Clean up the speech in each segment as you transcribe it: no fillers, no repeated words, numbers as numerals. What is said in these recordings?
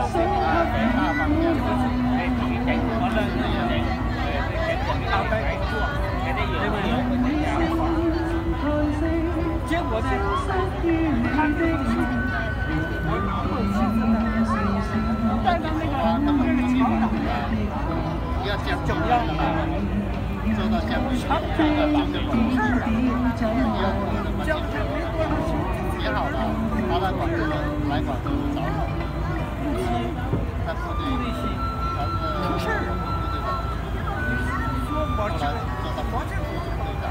结果呢，他这个带到那个桥上， 要讲怎么样的嘛？做到讲不长这个忙的懂事啊，讲这没多少钱，挺好的。他来广州来广州找我，他部队，他是出事儿了。说我这个，我这个队长，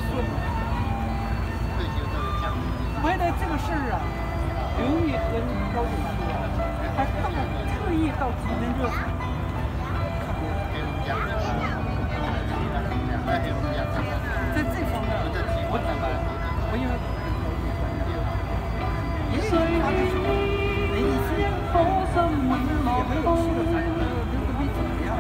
退休都有奖金。 为了这个事儿啊，刘毅跟高警说，他特意到济南就给我们讲的，给我们讲的。 在这方面，我因为因为他是那一些我也没有去过咱刘德斌怎么样？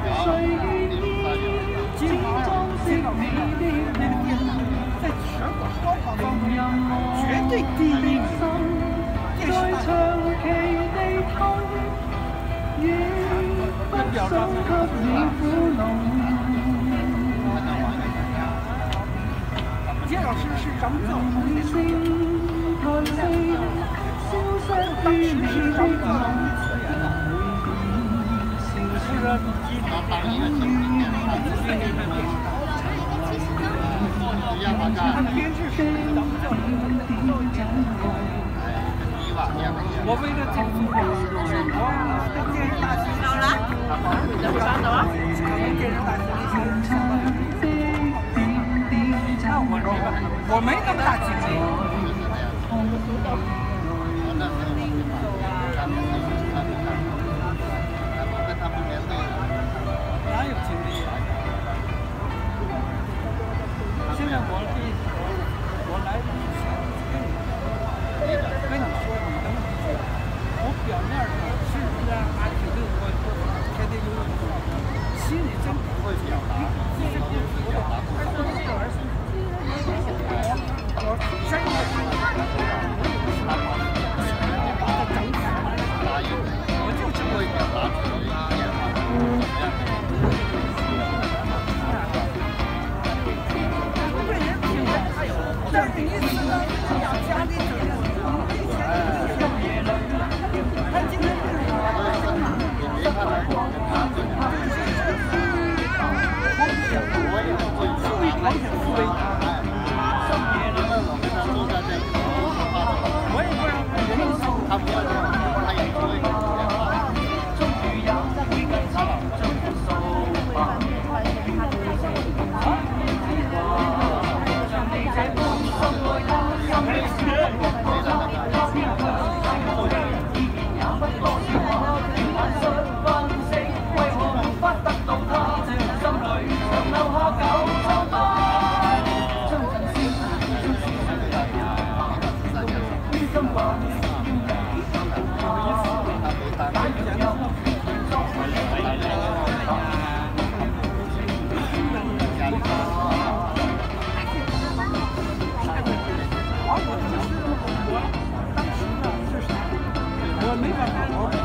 金马那个电视在全国高考当中绝对第一名，电视大那表彰的叶老师是咱们教授的时候，当时是咱们教授资源的，是说当一个小兵点， 他的编制是咱们教授。我为了这个做我跟电视大学走了，走了，跟电视大学那些相关的。那我没那么大精力。哪有精力啊？现在我来之前跟你说，你能理解？我表面上是还挺对我天天游泳，心里真不会表达。我真的是，我就只会表达自己的意见。对人品味，但是你知道，家里整天他今天是富裕保险思维。我也不让他不要他也不会。我没办法，我